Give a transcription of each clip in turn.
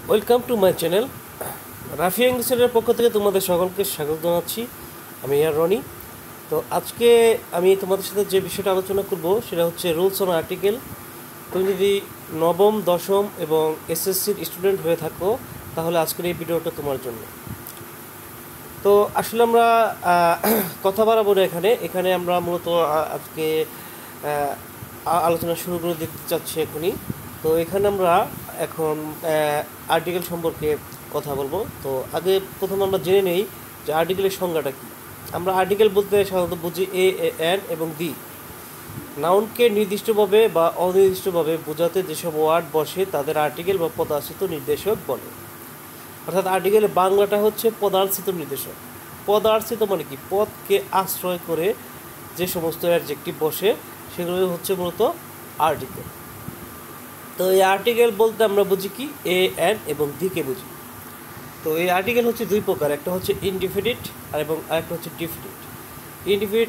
Welcome to my channel. Rafi ইংলিশের পক্ষ থেকে তোমাদের সকলকে স্বাগত জানাচ্ছি। আমি আর রনি। তো আজকে আমি তোমাদের সাথে যে বিষয়টা আলোচনা করব সেটা হচ্ছে রুলস অন আর্টিকেল। তুমি যদি নবম, দশম এবং এসএসসির স্টুডেন্ট হয়ে থাকো তাহলে আজকের এই ভিডিওটা তোমার জন্য। তো আসলে আমরা কথা বাড়াবো না এখানে আমরা মূলত আজকে আলোচনা শুরু করে দিতে চাচ্ছি এখনই। তো এখানে আমরা এখন আর্টিকেল সম্পর্কে কথা বলবো। তো আগে প্রথমে আমরা জেনে নেই যে আর্টিকেলের সংজ্ঞাটা কী। আমরা আর্টিকেল বলতে সাধারণত বুঝি এ, এন এবং দি। নাউনকে নির্দিষ্টভাবে বা অনির্দিষ্টভাবে বোঝাতে যেসব ওয়ার্ড বসে তাদের আর্টিকেল বা পদার্থিত নির্দেশক বলে। অর্থাৎ আর্টিকেলের বাংলাটা হচ্ছে পদার্থিত নির্দেশক। পদার্থিত মানে কি? পদকে আশ্রয় করে যে সমস্ত অ্যাডজেক্টিভ বসে সেগুলো হচ্ছে মূলত আর্টিকেল। তো এই আর্টিকেল বলতে আমরা বুঝি কি এ, এন এবং দিকে বুঝি। তো এই আর্টিকেল হচ্ছে দুই প্রকার, একটা হচ্ছে ইনডিফিনিট এবং আরেকটা হচ্ছে ডিফিনিট। ইনডিফিনিট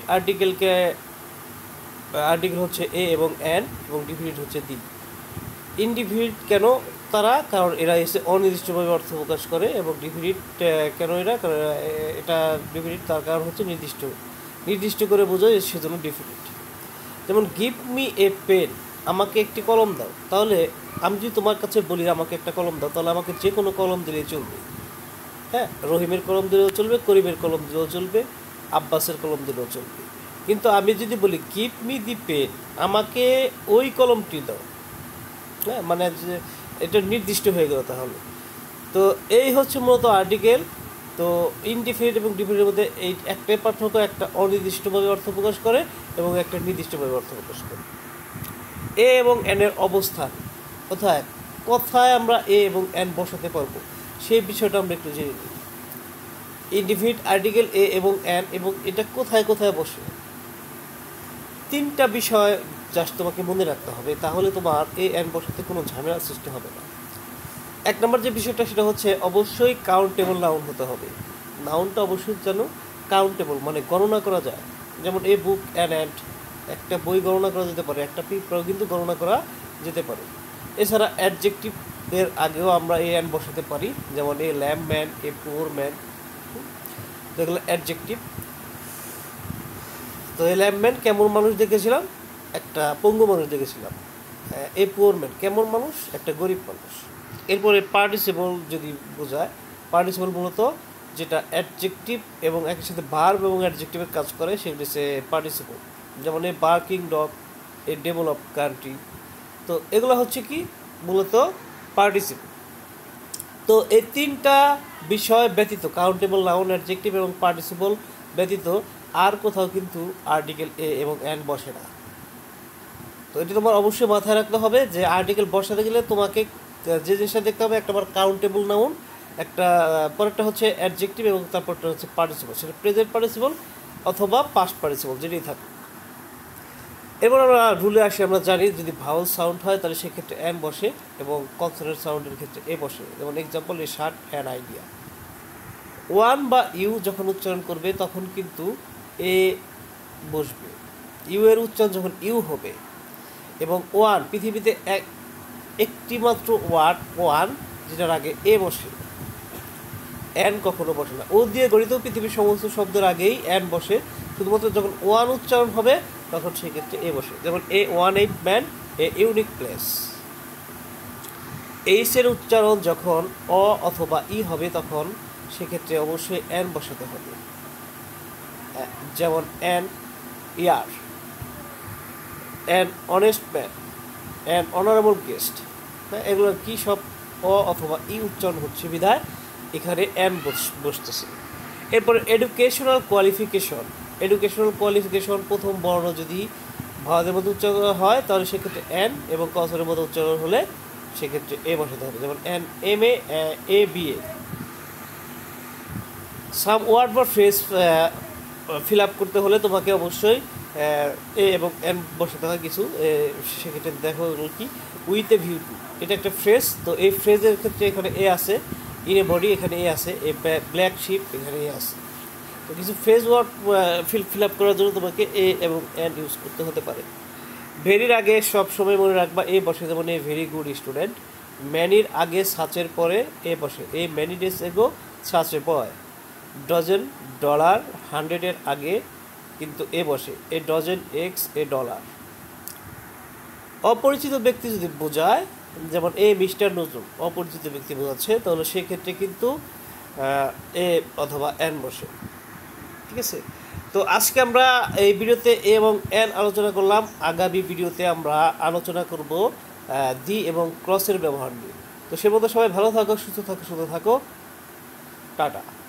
আর্টিকেল হচ্ছে এ এবং এন এবং ডিফিনিট হচ্ছে দি। ইনডিফিনিট কেন তারা? কারণ এরা এসে অনির্দিষ্টভাবে অর্থ প্রকাশ করে। এবং ডিফিনিট কেন এরা? কারণ এটা ডিফিনিট তার কারণ হচ্ছে নির্দিষ্ট করে বোঝায়, সেজন্য ডিফিনিট। যেমন গিভ মি এ পেন, আমাকে একটি কলম দাও। তাহলে আমি যদি তোমার কাছে বলি আমাকে একটা কলম দাও, তাহলে আমাকে যে কোনো কলম দিলেই চলবে। হ্যাঁ, রহিমের কলম দিলেও চলবে, করিমের কলম দিলেও চলবে, আব্বাসের কলম দিলেও চলবে। কিন্তু আমি যদি বলি গিভ মি দি পেন, আমাকে ওই কলমটি দাও, হ্যাঁ, মানে যে এটা নির্দিষ্ট হয়ে গেল তাহলে। তো এই হচ্ছে মূলত আর্টিকেল। তো ইনডিফিনিট এবং ডিফিনিটের মধ্যে এই একটাই পার্থক্য, একটা অনির্দিষ্টভাবে অর্থ প্রকাশ করে এবং একটা নির্দিষ্টভাবে অর্থ প্রকাশ করে। এ এবং এন এর অবস্থান কোথায় কোথায় আমরা এ এবং এন বসাতে পারবো সেই বিষয়টা আমরা একটু জেনে নিই। ইনডিফিনিট আর্টিকেল এ এবং এন, এবং এটা কোথায় কোথায় বসে, তিনটা বিষয় জাস্ট তোমাকে মনে রাখতে হবে, তাহলে তোমার এ এন বসাতে কোনো ঝামেলার সৃষ্টি হবে না। এক নম্বর যে বিষয়টা সেটা হচ্ছে অবশ্যই কাউন্টেবল নাউন হতে হবে। নাউনটা অবশ্যই যেন কাউন্টেবল, মানে গণনা করা যায়। যেমন এ বুক অ্যান অ্যান্ড, একটা বই গণনা করা যেতে পারে, একটা পিঁপড়াও কিন্তু গণনা করা যেতে পারে। এছাড়া অ্যাডজেক্টিভের আগেও আমরা এ অ্যান বসাতে পারি, যেমন a lamp man, a poor man, যেগুলো অ্যাডজেক্টিভ। তো এ ল্যাম্প ম্যান কেমন মানুষ দেখেছিলাম? একটা পঙ্গু মানুষ দেখেছিলাম। এ পুয়ার ম্যান কেমন মানুষ? একটা গরিব মানুষ। এরপরে পার্টিসিপল যদি বোঝায়, পার্টিসিপল মূলত যেটা অ্যাডজেক্টিভ এবং একই সাথে ভার্ব এবং অ্যাডজেক্টিভের কাজ করে সেগুলি হচ্ছে পার্টিসিপল। যেমন a barking dog, a develop country. তো এগুলো হচ্ছে কি মূলত পার্টিসিপল। তো এই তিনটা বিষয় ব্যতীত, কাউন্টেবল নাউন, অ্যাডজেক্টিভ এবং পার্টিসিপল ব্যতীত আর কোথাও কিন্তু আর্টিকেল এ এবং এন বসে না। তো এটা তোমার অবশ্যই মাথায় রাখতে হবে যে আর্টিকেল বসাতে গেলে তোমাকে যে জিনিসটা দেখতে হবে, একটা আমার কাউন্টেবল নাউন, একটা পরেরটা হচ্ছে অ্যাডজেক্টিভ এবং তারপরটা হচ্ছে পার্টিসিপল, সেটা প্রেজেন্ট পার্টিসিপল অথবা পাস্ট পার্টিসিপল যেটাই থাকে। এবার আমরা রুলে আসি, আমরা জানি যদি ভাওয়াল সাউন্ড হয় তাহলে সেক্ষেত্রে এন বসে এবং কনসোনেন্ট সাউন্ডের ক্ষেত্রে এ বসে। যেমন example, a shirt an idea. One বা ইউ যখন উচ্চারণ করবে তখন কিন্তু এ বসবে। ইউ এর উচ্চারণ যখন ইউ হবে, এবং ওয়ান পৃথিবীতে একটি মাত্র ওয়ার্ড ওয়ান যেটার আগে এ বসে, এন কখনো বসে না। ও দিয়ে গঠিত পৃথিবীর সমস্ত শব্দের আগেই এন বসে, শুধুমাত্র যখন ওয়ান উচ্চারণ হবে তখন সেক্ষেত্রে এ বসে। যেমন a one eyed man, a unique place. এইসের উচ্চারণ যখন অ অথবা ই হবে তখন সেক্ষেত্রে অবশ্যই এন বসাতে হবে। যেমন an year, an honest man, an honourable guest. হ্যাঁ, এগুলো কি সব অ অথবা ই উচ্চারণ হচ্ছে বিধায় এখানে এন বসতেছে। এরপরে এডুকেশনাল কোয়ালিফিকেশন প্রথম বর্ণ যদি ভারতের মধ্যে উচ্চারণ হয় তাহলে সেক্ষেত্রে এন, এবং কসরের মধ্যে উচ্চারণ হলে সেক্ষেত্রে এ বসাতে হবে। যেমন এন এম এ বি এ। সাম ওয়ার্ড বা ফ্রেজ ফিল আপ করতে হলে তোমাকে অবশ্যই এ এবং এন বসাতে হয় কিছু। সেক্ষেত্রে দেখো কি উইথ এ ভিউ টু, এটা একটা ফ্রেজ। তো এই ফ্রেজের ক্ষেত্রে এখানে এ আছে, ইন এ বডি এখানে এ আছে, এ ব্ল্যাক শিপ এখানে এ আছে। তো কিছু ফ্রেজ ওয়ার্ড ফিল আপ করার জন্য তোমাকে এ এবং এন ইউজ করতে হতে পারে। ভেরির আগে সব সময় মনে রাখবা এ বসে, যেমন এ ভেরি গুড স্টুডেন্ট, ম্যানির আগে ছাঁচের পরে এ বসে, এই ম্যানি ডেজ এগো ছাঁচে পয়। ডজন ডলার, হান্ড্রেডের আগে কিন্তু এ বসে, এ ডজন এক্স এ ডলার। অপরিচিত ব্যক্তি যদি বোঝায়, যেমন এ মিস্টার নজরুল, অপরিচিত ব্যক্তি বোঝাচ্ছে, তাহলে সেক্ষেত্রে কিন্তু এ অথবা এন বসে। ঠিক আছে, তো আজকে আমরা এই ভিডিওতে এ এবং এন আলোচনা করলাম। আগামী ভিডিওতে আমরা আলোচনা করব দি এবং ক্রসের ব্যবহার নিয়ে। তো সে মতো সবাই ভালো থাকো, সুস্থ থাকো, টাটা।